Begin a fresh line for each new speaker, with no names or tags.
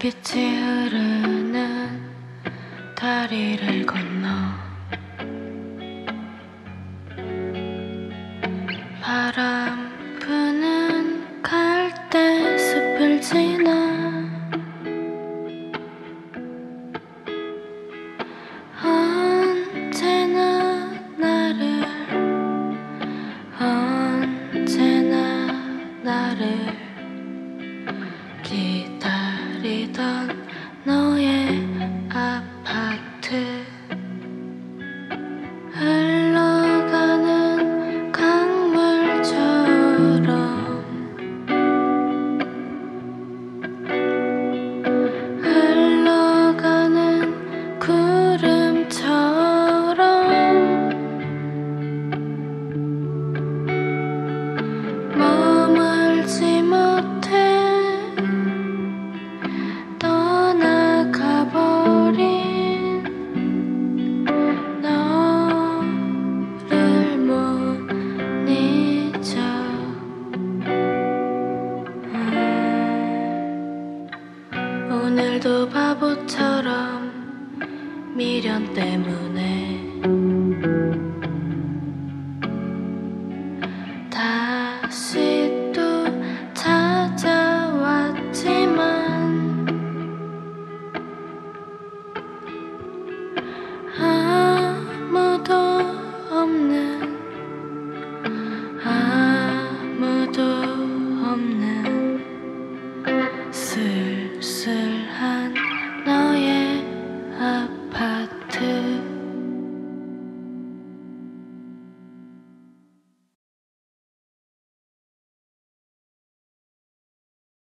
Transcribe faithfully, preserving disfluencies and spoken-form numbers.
달빛이 흐르는 다리를 건너 바람 부는 갈대 숲을 지나 언제나 나를 언제나 나를 기다리던 너의 아파트 흘러가는 강물처럼 흘러가는 구름처럼 머물지 못해 떠나가버린 너를 못 잊어. 음, 오늘도 바보처럼 미련 때문에